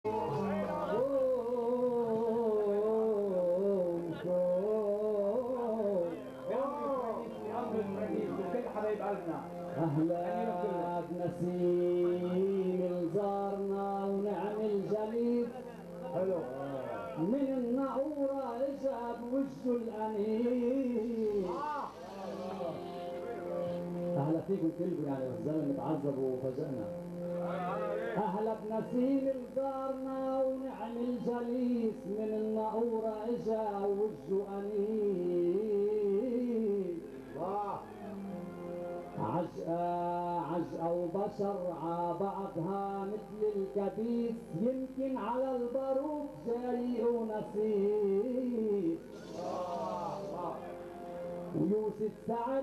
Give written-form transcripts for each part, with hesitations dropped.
أهلا بنسيم زارنا ونعمل جليس حلو من النعورة اجا بوجه الأنيس. أهلا فيكم كلكم يعني الزلمة تعذب وفاجئنا. أهلا بنسيم زارنا ونعمل جليس من النعورة اجا وجه أنيس. عجقة وبشر عبعضها مثل الكبيس يمكن على الباروك جاي ونسيس. ويوسف سعد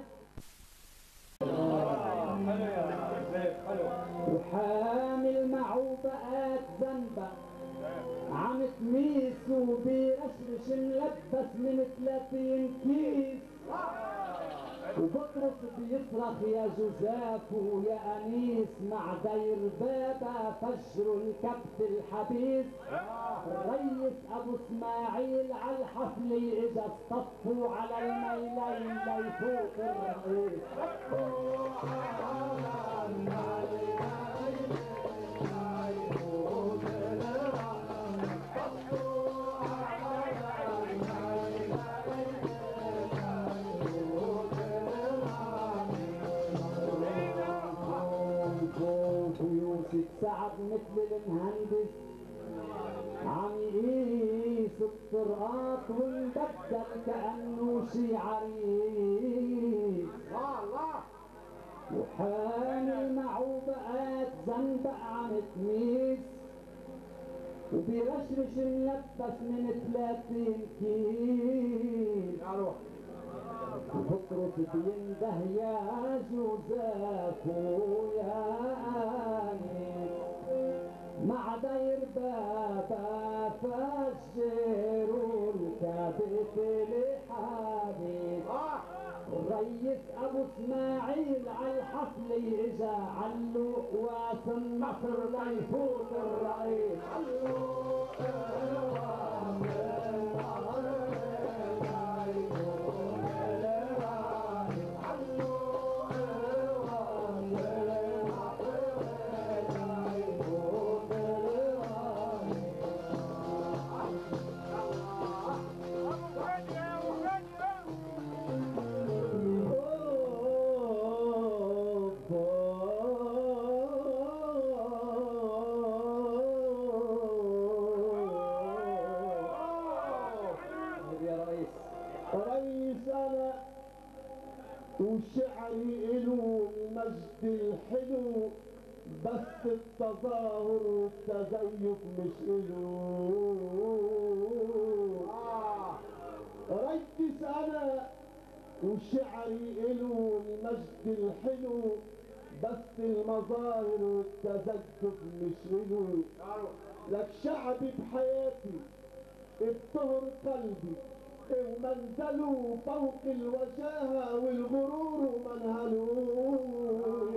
وحامل معه بقات ذنبه عم تميس وبيرشرش ملبس من 30 كيس. وبطرس بيصرخ يا جوزاف ويا انيس مع داير بابا فجروا الكبت الحبيس. الريس ابو اسماعيل على الحفله اجا اصطفوا على الميلين ليفوت الرئيس. ويوسف سعد مثل المهندس عم يقيس الطرقات ومبدل كأنه شي عريس. وحامل معه بقات زنبق عم تميس وبيرشرش ملبس من 30 كيس. بطرس بينده يا جوزاف ويا انيس مع داير بابا فجروا الكبت الحبيب. الريس ابو اسماعيل على الحفله اجا علو قواس النصر ليفوت الرئيس. رئيس أنا وشعري إلو المجد الحلو بس التظاهر والتزيف مش إلو. ريس أنا وشعري إلو المجد الحلو بس المظاهر والتزيف مش إلو. لك شعبي بحياتي الطهر قلبي ومنزله فوق الوجاهة والغرور ومنهله.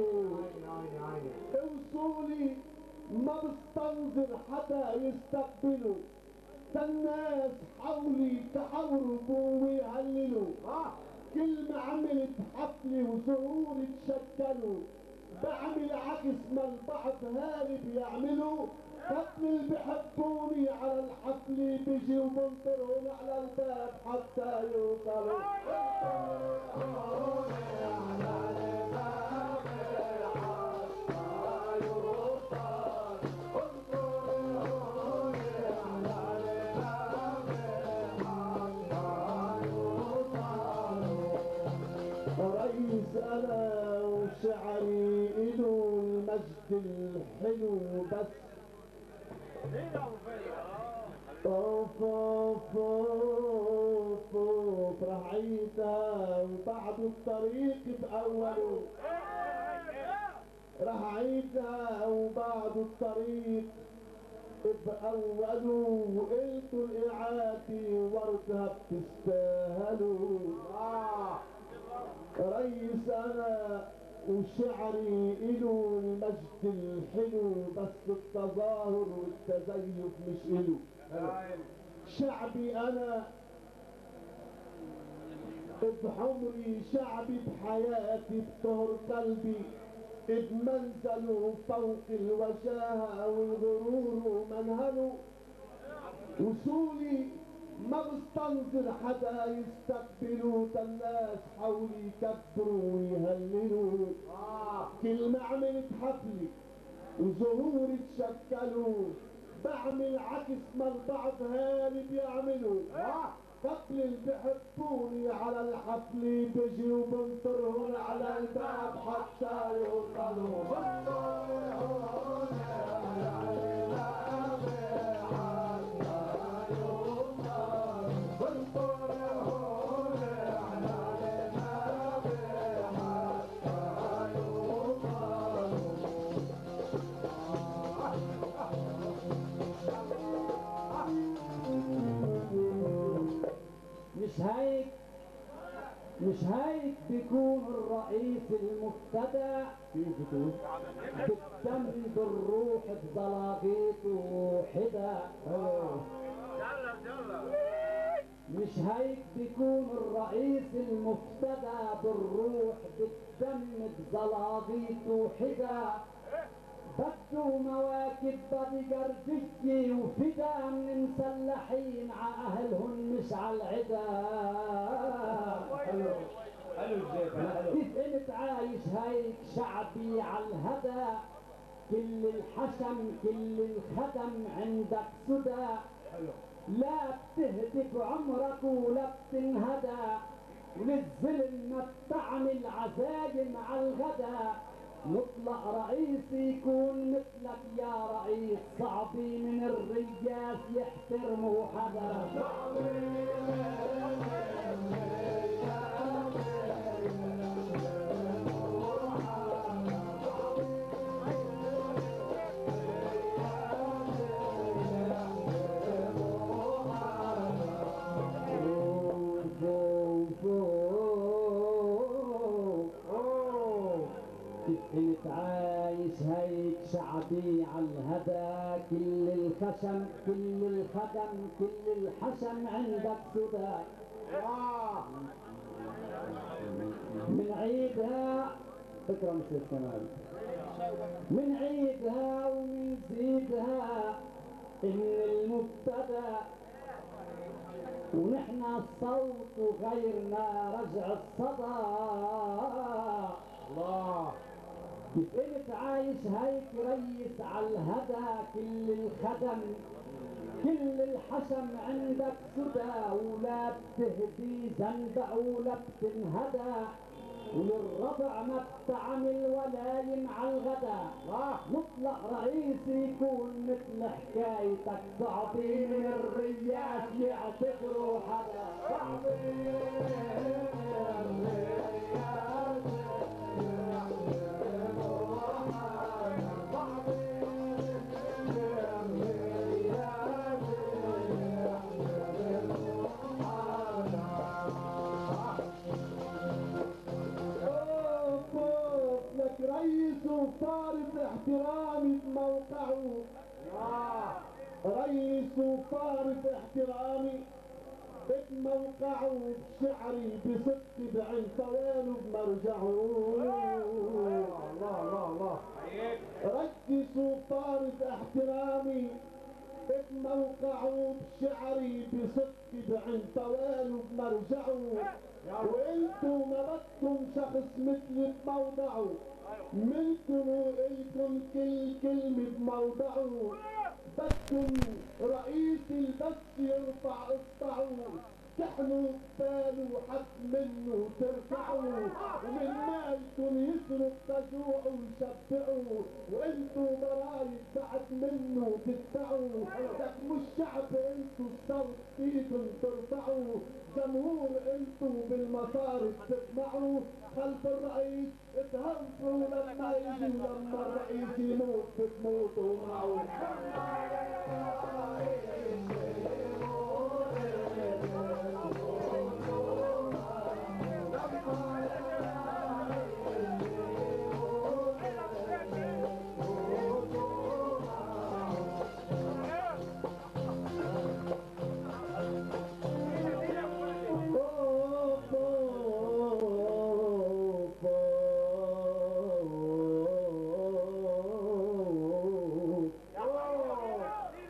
وصولي ما بستنظر حدا يستقبله ده الناس حولي تحوربوا ويهللوا. كل ما عملت حفلي وظهور تشكلوا بعمل عكس ما البعض هارب يعملوا. قتل اللي بحبوني على الحفلة بيجي وبنطرهم على الباب حتى يوصلوا. رئيس انا وشعري إلو المجد الحلو بس اوف اوف اوف اوف راح عيدها وبعد الطريق باوله. راح عيدها وبعد الطريق باوله. وقلتوا الاعادي وردها بتستاهلوا. ريس انا وشعري إلو المجد الحلو، بس التظاهر والتزيف مش إلو. شعبي أنا بحمري، شعبي بحياتي، بطهر قلبي، بمنزله فوق الوجاهة والغرور ومنهله. وصولي ما بستنظر حدا يستقبلوا، الناس حولي يكبروا ويهللوا. كل ما عملت حفلي وظهوري تشكلوا، بعمل عكس ما البعض هالي بيعملوا. قبل اللي بحبوني على الحفل بيجي وبنطرهن على الباب حتى يوصلوا. مش هيك بيكون الرئيس المبتدع بالدم بالروح بزلاغيته حدا. مش هيك بيكون الرئيس المبتدع بالروح بالدم بزلاغيته حدا. بده مواكب بدي وفدا من مسلحين ع اهلهن مش على العدا. كيف انت عايش هيك شعبي على الهدى، كل الحشم كل الخدم عندك سدى. لا بتهدف عمرك ولا بتنهدى، وللظلم ما بتعمل عزايم على الغدا. نطلع رئيس يكون مثلك يا رئيس، صعبي من الرياس يحترموا حدا. انت عايش هيك شعبي على الهدى، كل الخشم كل الخدم كل الحشم عندك سدى. من عيدها اكرم سيد كمال، من عيدها ومن زيدها ان المبتدأ، ونحن الصوت وغيرنا رجع الصدى. الله كيف انت عايش هيك ريس على الهدى، كل الخدم كل الحشم عندك سدى. ولا بتهدي زنبق ولا بتنهدى، وللربع ما بتعمل ولا يمع الغدا. مطلع رئيس يكون مثل حكايتك، صعبي من الرياس يعتبروا حدا. صعبي من الرياس رئيس وفارس احترامي بموقعه. رئيس وفارس احترامي بموقعه، بشعري بصدقي بعنفوانه بمرجعه. الله الله الله. رئيس وفارس احترامي بموقعه، بشعري بصدقي بعنفوانه بمرجعه. وانتو ما بدكم شخص مثلي بموضعه، منكم والكم كل كلمة بموضعه. بدكم رئيس البث يرفع اصبعه، تحنوا باله حد منه ترفعوا. ومن مالكم يسرق تجوعوا ويشبعوا، وانتو برايد بعد منه تدفعوا. تكموا الشعب انتو الصوت فيكم ترفعوا، جمهور انتو بالمصارف تسمعوا. خلف الرئيس تهرفوا لما يجي، لما الرئيس يموت بتموتوا معه.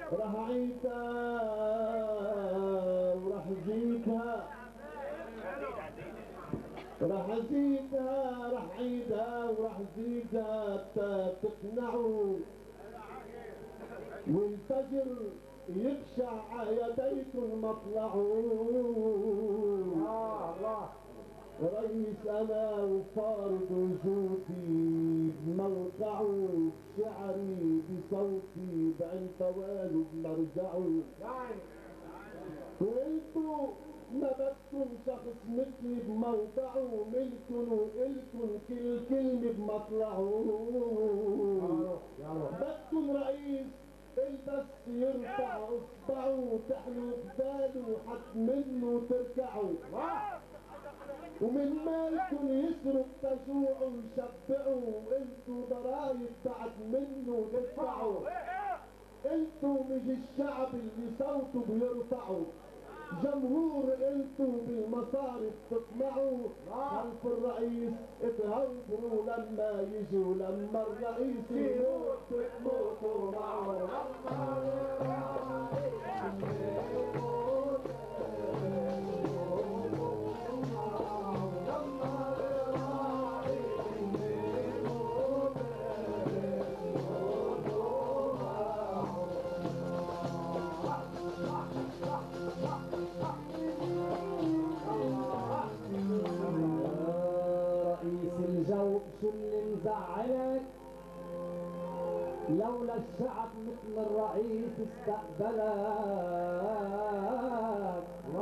راح عيدها وراح زيدها، راح زيدها راح عيدها وراح زيدها تقنعوا، والفجر يخشع يديكم مطلعوا. الله رئيس انا وفارض وجودي بموقعه، بشعري بصوتي بعنفوانه بمرجعه. وانتو ما بدكم شخص مثلي بموضعه، ملكن وإلكن كل كلمة بمطلعه. بدكم رئيس البس يرفع اصبعه، تحلو بباله حد منه تركعوا، ومن مالكم يسرق تجوعوا ويشبعوا، وانتو ضرايب بعد منه تدفعوا. انتو مش الشعب اللي صوته بيرفعوا، جمهور انتو بالمصارف تطمعوا. خلف الرئيس اتهوبروا لما يجوا، لما الرئيس يموت تموتوا معه. شو اللي مزعلك؟ لولا الشعب مثل الرئيس استقبلك.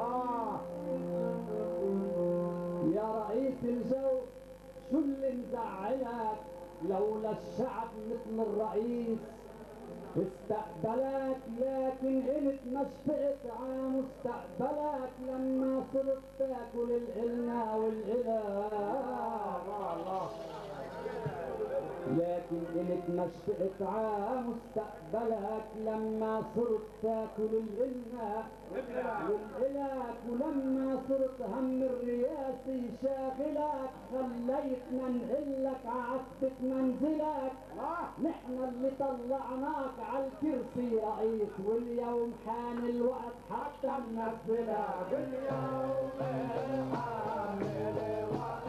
يا رئيس الجو شو اللي مزعلك؟ لولا الشعب مثل الرئيس استقبلك، لكن انت ما اشتقت على مستقبلك لما صرت تاكل القلنا والإله. لكن انت ما اشتقت على مستقبلك لما صرت تاكل القلنا والإله، ولما صرت هم الرياسي شاغلك خليتنا نقلك عتبة منزلك. نحن اللي طلعناك عالكرسي رئيس، واليوم حان الوقت حتى ننزلك. اليوم حان الوقت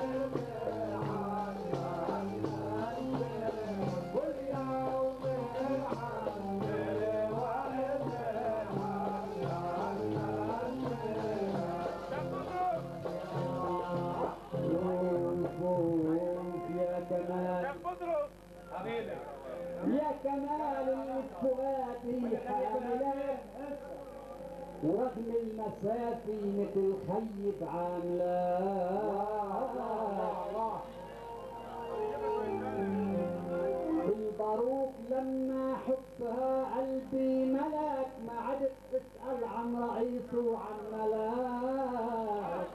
يا كمال الفؤاد حاملة، ورغم المسافي مثل خيب عاملة. الباروك لما حبها قلبي ملك، ما عدت اسأل عن رئيسه وعن ملاك.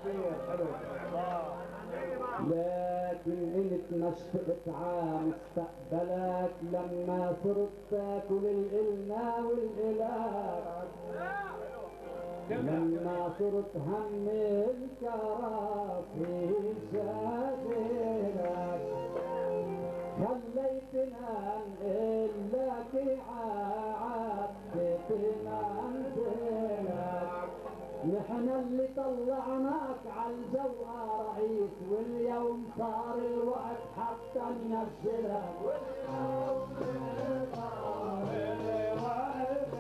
لكن انت ما اشتقت على مستقبلك لما صرت تاكل القلنا والإله. لما صرت هم الكراسي شاغلك خليتنا نقول لك عاتبة منزلك. نحن اللي طلعناك عالجو رئيس، واليوم صار الوقت حتى ننزلك. واليوم صار الوقت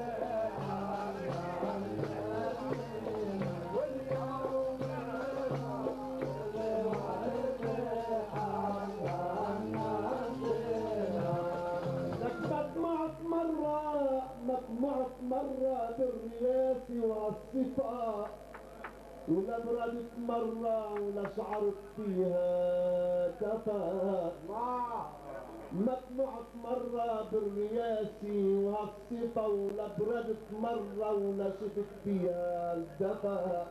مطمعت مرة بالرياسي والصفاء، ولا بردت مرة ولا شعرت فيها كفاء. مطمعت مرة بالرياسي وهالصفا، ولا بردت مرة ولا شفت فيها الدفا.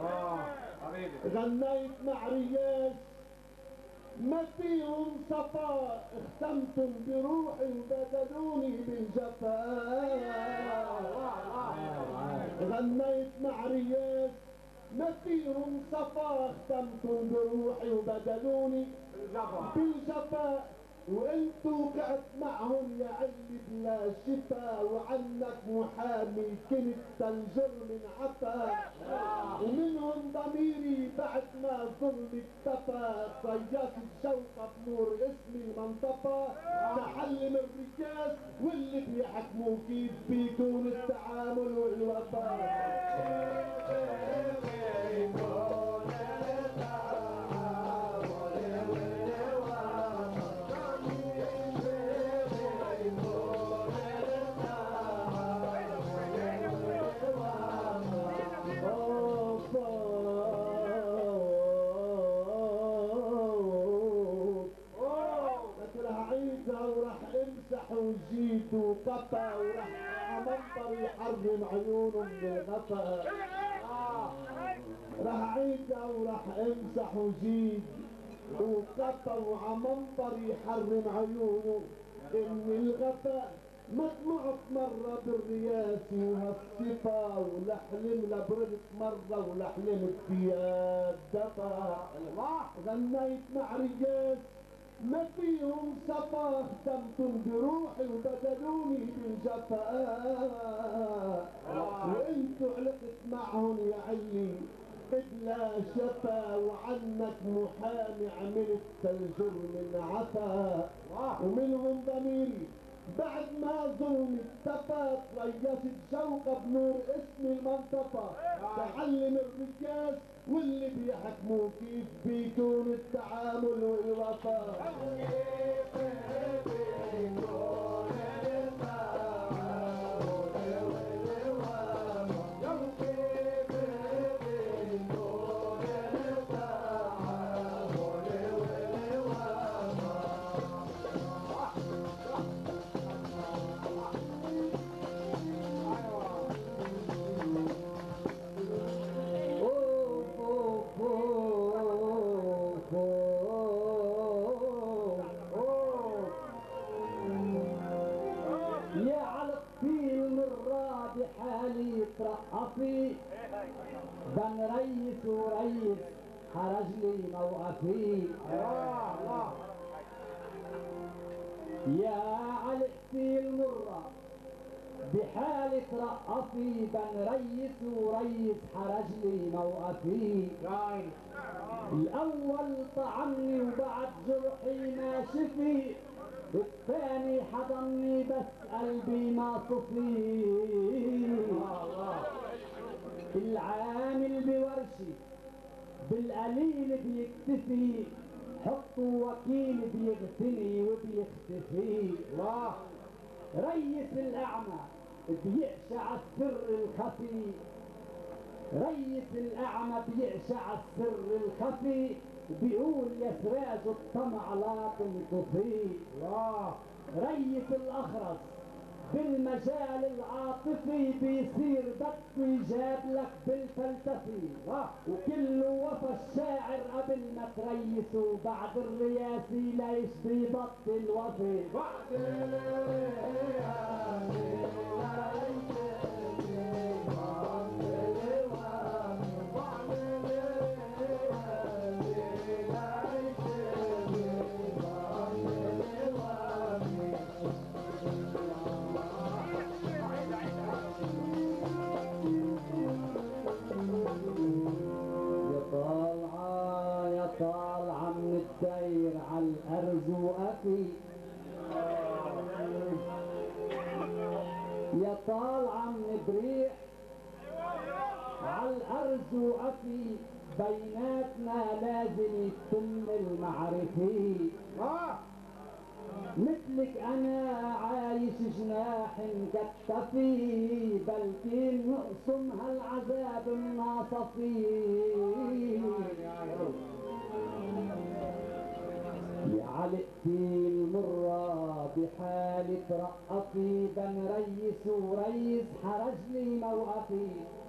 غنيت مع رياس ما فيهم صفاء، اختمتم بروحي وبدلوني بالجفاء. غنيت مع رياس ما فيهم صفاء، اختمتم بروحي وبدلوني بالجفاء. وانتو قعدت معهم يا علي بلا شفا، وعنك محامي كنت تنجر من عفا، ومنهم ضميري بعد ما ظلمي اكتفى، صياد الشوقة بنور اسمي المنطفى، تعلم الرجال واللي بيحكموا كيف بيكون التعامل والوفاء. وجيت وقطع وراح عمنطر يحرم عيونهم بالغطا، راح عيدها وراح امسح وجيت وقطع وعمنطر يحرم عيونه، ان الغطا مطمعت مرة بالرياسي وهالصفا، ولحلم لبردت مرة ولحلمت فيها الدفا، غنيت مع رجال ما فيهم صفا، ختمتم بروحي وبدلوني بالجفاء، وانتو علقت معهم يا علي بلا شفا، وعنك محامي عملت تنجر من عفا، ومنهم ضميري بعد ما ظلمي اكتفى، ريست شوقة بنور اسمي المنطفى، تعلم الرجال واللي بيحكموا كيف بيكون التعامل والوفاء. ترقصي بن ريس وريس حرج لي موقفي، يا علقتي المرة بحالة رقصي بن ريس وريس حرج لي موقفي، الأول طعني وبعد جرحي ما شفي، الثاني حضني بس قلبي ما صفي، العامل بورشي بالقليل بيكتفي، حطوا وكيل بيغتني وبيختفي، ريس الأعمى بيقشع السر الخفي، ريس الأعمى بيقشع السر الخفي، بيقول يا سراج الطمع لا تنطفي، ريس الأخرس بالمجال العاطفي بيصير بك ويجاب لك بالفلسفي، وكله وفى الشاعر قبل ما تريس، وبعد الرياسي ليش بيبطل وفي طالعة من الداير عالأرز وقفي، يا طالعة من بريح عالأرز وقفي، بيناتنا لازم يتم المعرفي، مثلك أنا عايش جناح مكتفي، بلكي نقسم هالعذاب الناصفي، يا علقتي المرة بحالة رقصي بن ريس وريس حرج لي موقفي،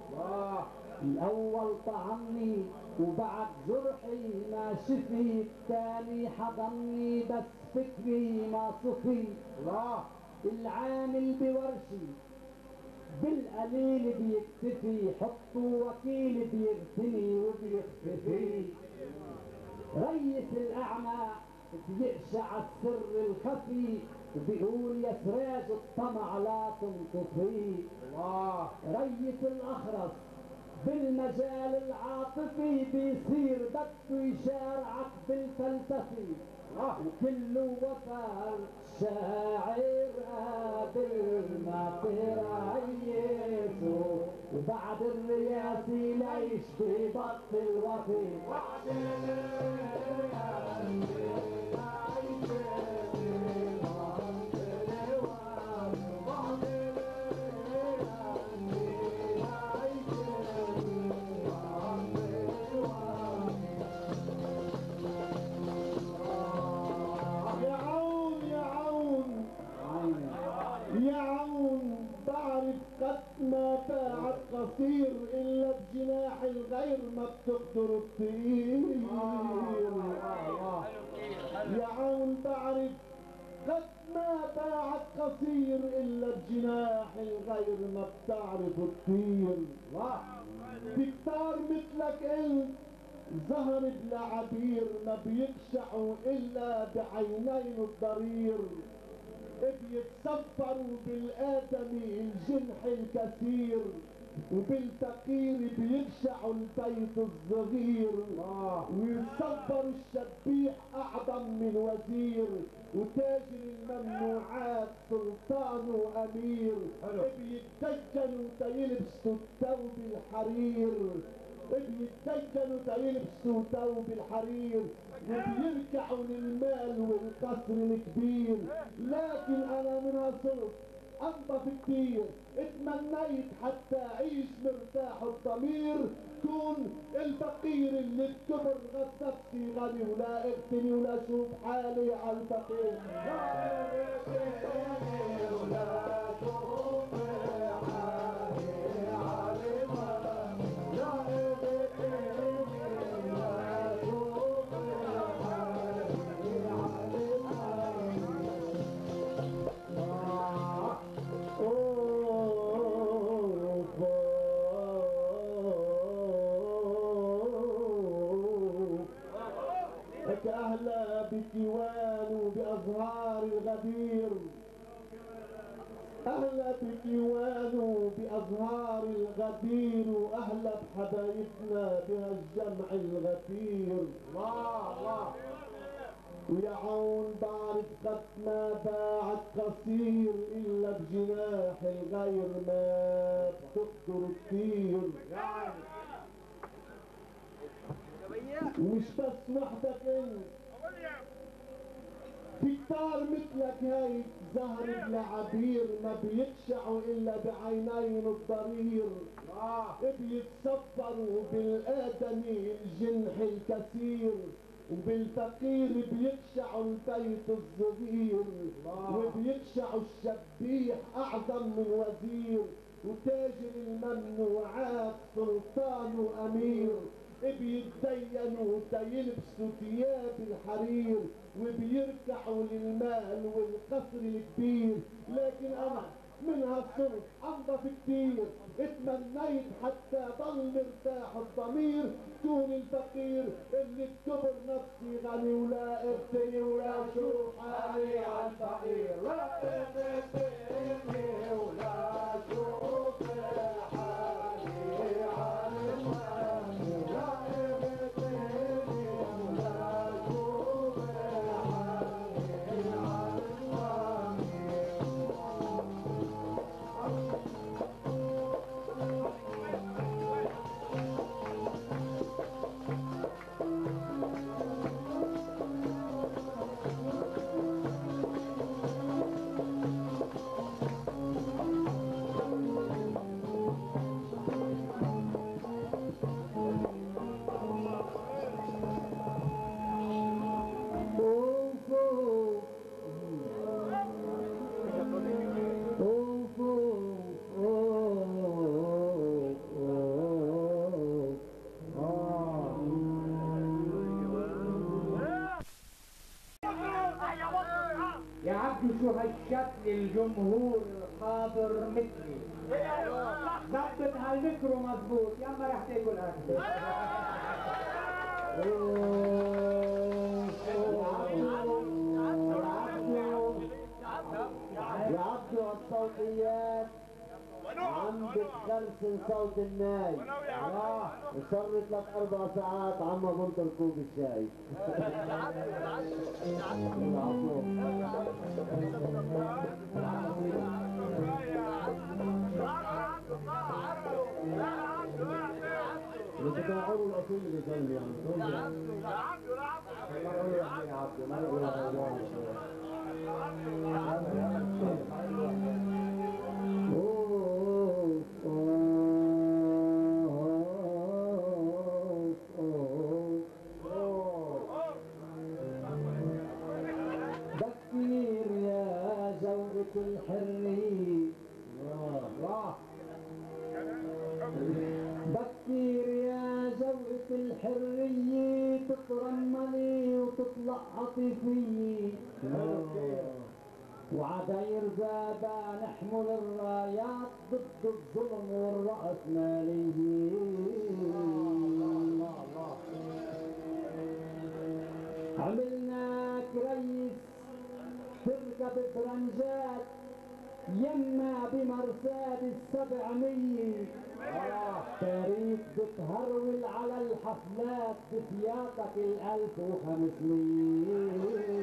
الأول طعني وبعد جرحي ما شفي، الثاني حضني بس فكري ما صفي، العامل بورشي بالقليل بيكتفي، حطوا وكيل بيغتني وبيختفي، ريس الأعمى بيقشع السر الخفي بيقول يا سراج الطمع لا تنطفي. الله رية الأخرس بالمجال العاطفي بيصير بده يشارعك بالفلسفي، وكله وفاء شاعر قابل ما تريسه، وبعد الرياسي ليش ببطل وفي. ما باعت قصير إلا بجناح الغير ما بتقدر تطير. يا عون بعرف قد ما باعت قصير إلا بجناح الغير ما بتعرف تطير. في كتار مثلك انت ظهر بلعبير ما بيقشعوا إلا بعينين الضرير، بيتصفروا بالآدمي الجنح الكثير، وبالفقير بيقشعوا البيت الصغير، ويصبروا الشبيح أعظم من وزير، وتاجر الممنوعات سلطان وأمير، بيتدجنوا تيلبسوا الثوب الحرير، بيتدجنوا تيلبسوا ثوب الحرير، وبيركعوا للمال والقصر الكبير. لكن انا من هالصنف انضف كتير، اتمنيت حتى اعيش مرتاح الضمير، كون الفقير اللي بكبر غد نفسي غني، ولا اغتني ولا اشوف حالي على الفقير. أهلا بكيوان بأزهار الغدير، أهلا بكيوان بأزهار الغدير، وأهلا بحبايبنا بهالجمع الغفير. الله ويا عون بعرف قد ما باعت قصير إلا بجناح الغير ما بتقدر تطير. ومش بس وحدك انت، في كتار مثلك هيك زهر بلعبير ما بيقشعوا الا بعينين الضرير، بيتصفروا بالآدمي الجنح الكثير، وبالفقير بيقشعوا البيت الصغير، وبيقشعوا الشبيح اعظم من وزير، وتاجر الممنوعات سلطان وامير، بيتدينوا تيلبسوا ثياب الحرير، وبيركعوا للمال والقصر الكبير. لكن انا من هالصنف انضف كتير، اتمنيت حتى ضل مرتاح الضمير، كون الفقير اللي بكبر نفسي غني، ولا اغتني ولا اشوف حالي على الفقير. لا اغتني ولا اشوف حالي على الفقير. يا عبدو شو هالشكل الجمهور حاضر مثلي، ضبط هالميكرو مظبوط، ياما رح تاكل اكل. الصوتيات عم بتخرسن صوت الناي وصار 3-4 ساعات عم بنطر كوب الشاي. بتتابعوا الاصول اللي بيصلي بكير يا جورة الحرية بكير يا جورة الحرية تترملي وتطلع عاطفية وعداير بابا نحمل الرايات ضد الظلم والرأسمالية. عملناك ريس تركب برنجات يما بمرسيدس 700 تاريخ بتهرول على الحفلات بسياقك 1500.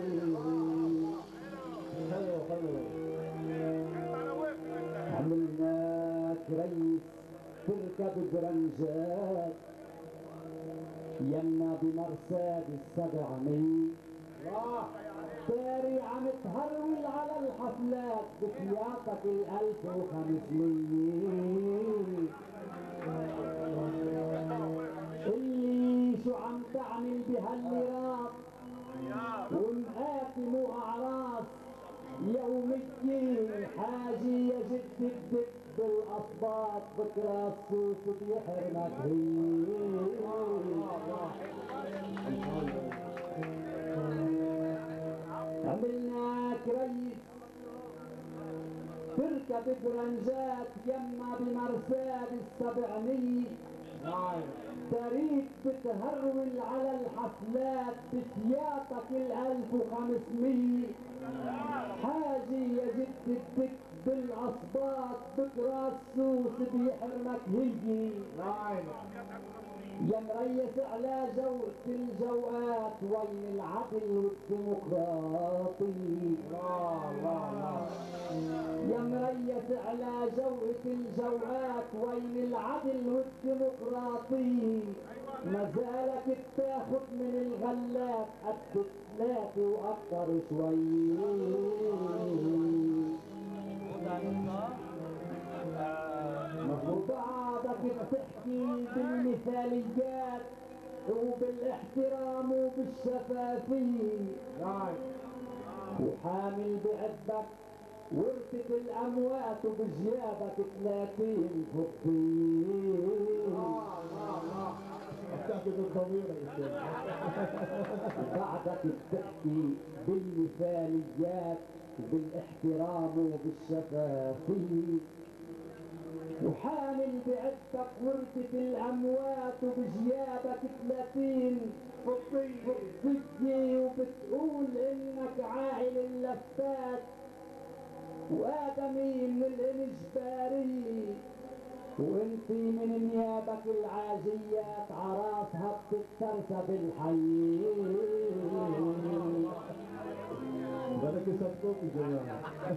عملناك ريس تركب برنجات يما بمرسيدس 700 تاري عم تهرول على الحفلات بسياقك 1500. اللي شو عم تعمل بهالليرات ومآتم وأعراس يوميين حاجي يا جد الدب بالأصباط بكرة السوق بيحرمك عملناك ريس تركب برنجات يما بمرسيدس 700 تاريخ بتهرول على الحفلات بسياقك 1500 حاجي يا جد الدك بالأصباط بكرة السوس بيحرمك هي يا مريس على جوة الجوات وين العدل والديمقراطي. يا مريس على جوة الجوات وين العدل والديمقراطي. ما زالك بتاخد من الغلات قد 3 واكتر شوي. وبعدك بتحكي بالمثاليات وبالاحترام وبالشفافية وحامل بعبك ورثة الأموات وبجيابك 30 فضية. بتحكي بالضمير يا شيخ. بعدك بتحكي بالمثاليات وبالاحترام وبالشفافية وحامل بعدتك ورثة الأموات وبجيابك 30 فضية وبتقول إنك عائل اللفات وآدمي من الإنجبارية وانتي من نيابك العاجيات عراسها بتترسى بالحي. بدك يصدقوك يا جماعة.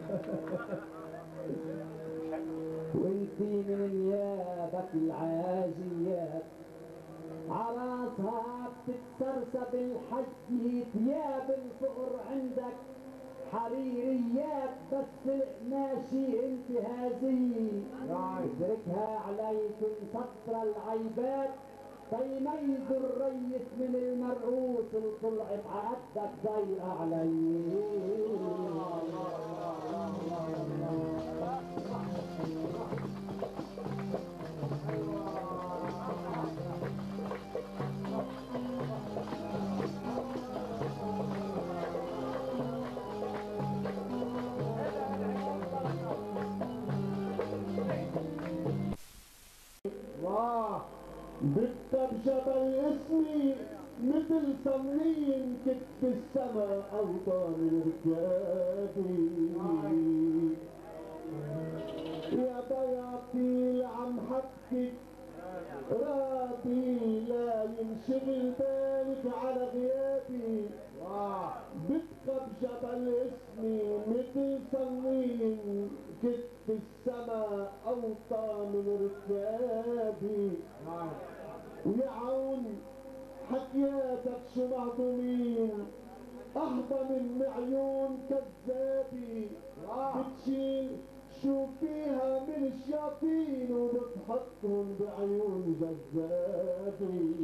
وانتي من نيابك العاجيات عراسها بتترسى بالحي. ثياب الفقر عندك حريريات بس القماشي انتهازية ادركها عليكم سطر العيبات تيميز الريس من المرؤوس الطلعت عقدك ضيقة علي. بكتب جبل اسمي مثل صملين كتب السما اوطان ركابي يا بياطيل عم حكك راضي لا ينشغل بالك على غيابي بتقى بجبل اسمي مثل صنين كتف السما اوطى من ركابي ويا عون حكياتك شو مهضومين احضى من عيون كذابي بتشيل شو فيها من الشياطين وبتحطهم بعيون جذابي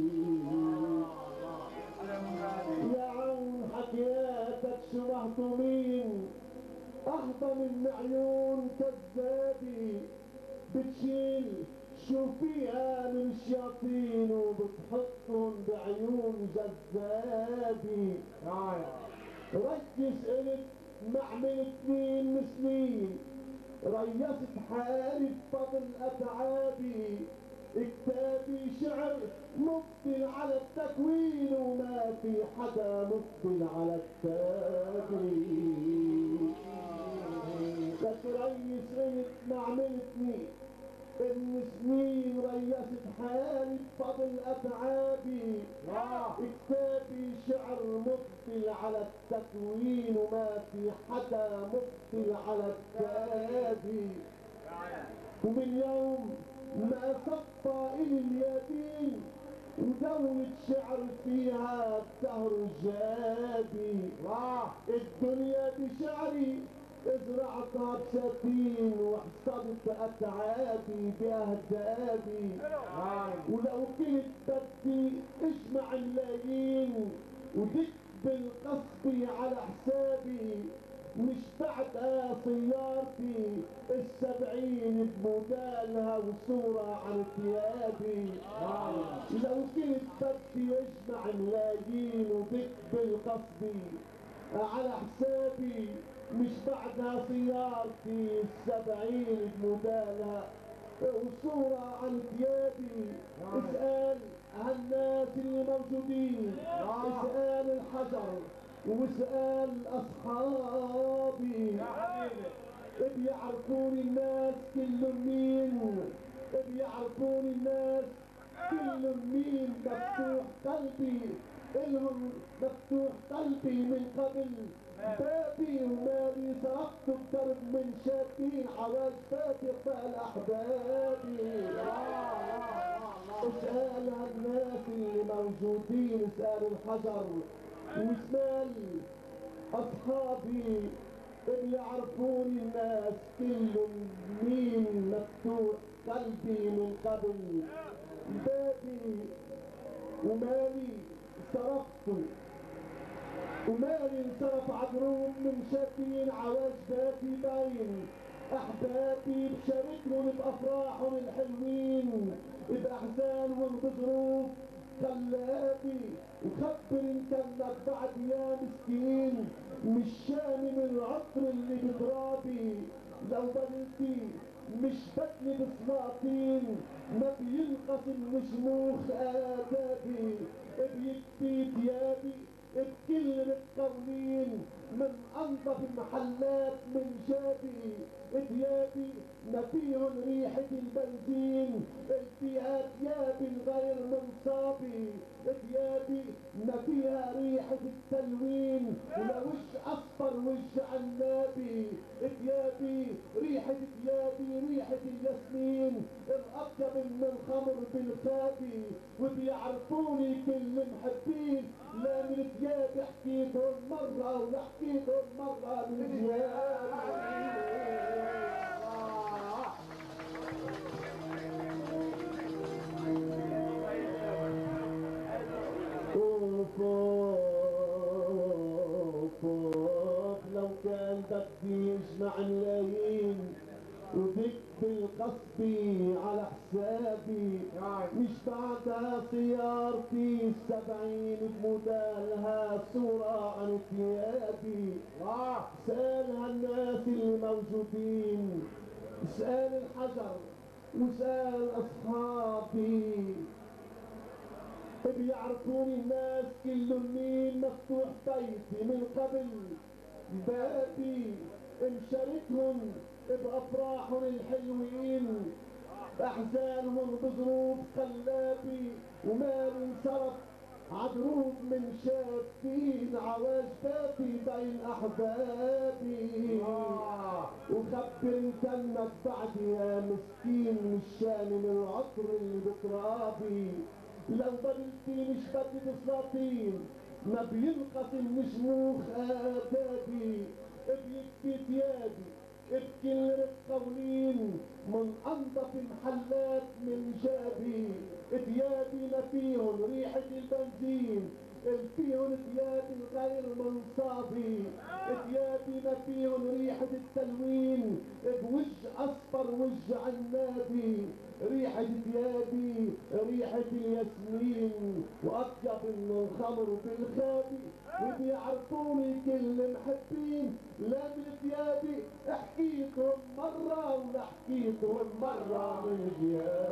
يا عون حكياتك شو مهضومين احضى من عيون كذابي بتشيل شو فيها من شياطين وبتحطهم بعيون جذابي ركز قلت ما عملت مين سنين ريست حالي بفضل اتعابي كتابي شعر مقبل على التكوين وما في حدا مقبل على التكوين لك ريس قلت ما عملتني ان سنين ريست حالي بفضل اتعابي كتابي شعر مقبل على التكوين وما في حدا مقبل على التابي ومن يوم ما صفى الي اليدين ودولة شعر فيها الدهر جابي الدنيا بشعري ازرعتها بساتين وحصدت اتعابي باهدابي ولو كنت بدي اجمع اللايين ودك بالقصبي على حسابي مش بعدها سيارتي السبعين بمودالها وصورة عن ثيابي لو كنت بدي اجمع ملايين ودك بالقصبي على حسابي مش بعدها سيارتي السبعين بمودالها وصورة عن ثيابي اسأل هالناس اللي موجودين اسأل الحجر واسأل اصحابي بيعرفوني الناس كلهم مين بيعرفوني الناس كلهم مين مفتوح قلبي الهم مفتوح قلبي من قبل بابي ومالي سرقت الدرب من شاكين عواج فاتح الاحبابي اسأل هالناس اللي موجودين اسأل الحجر واسأل اصحابي اللي يعرفوني الناس كلهم مين مفتوح قلبي من قبل بابي ومالي صرفته ومالي انصرف عقروب من شاكين عواج باتي باين احبابي بشاركهم بافراحهم الحلوين باحزانهم بظروف خلابي وخبر ان كانك بعد يا مسكين مش شامم العطر اللي بترابي لو بدلتي مش بدلي بسلاطين ما بينقسم شموخ آدابي بيكفي ثيابي بكل القوانين من انظف المحلات من جابي ثيابي ما فيهن ريحة البنزين فيها ثيابي غير منصابي ثيابي ما فيها ريحة التلوين ولا وش اصفر وش عنابي ثيابي ريحة ثيابي ريحة الياسمين الأطيب من الخمر بالخابي وبيعرفوني كل محبين لا من ثيابي حكيتهم مرة ولا حكيتهم مرة من ثيابي لو كان بدي يجمع ملايين وذك بالقصبي على حسابي مش بعدها سيارتي السبعين بمودالها صورة عن ثيابي سأل هالناس اللي موجودين اسأل الحجر وسأل اصحابي بيعرفوني الناس كلهم مين مفتوح بيتي من قبل بابي مشاركهم بأفراحهم الحلوين، أحزانهم بظروف خلابي، وما انصرف عدروب من شافين عواجباتي بين أحبابي. وخبر كانك بعدي يا مسكين مشاني من العطر اللي بترابي. لو ضللتي مش بدي بسلاطين ما بينقسم شموخ آدابي. بيكفي ثيابي بكل قولين من انظف محلات من جابي. ثيابي ما فيهم ريحة البنزين، فيهم ثيابي غير منصابي. ثيابي ما فيهم ريحة التلوين بوج اصفر وج عنابي. ريحة ثيابي ريحة الياسمين واطيب من الخمر بالخابي. وبيعرفوني كل محبين لا من ثيابي حكيتهم مرة ولا حكيتهم مرة من ثيابي.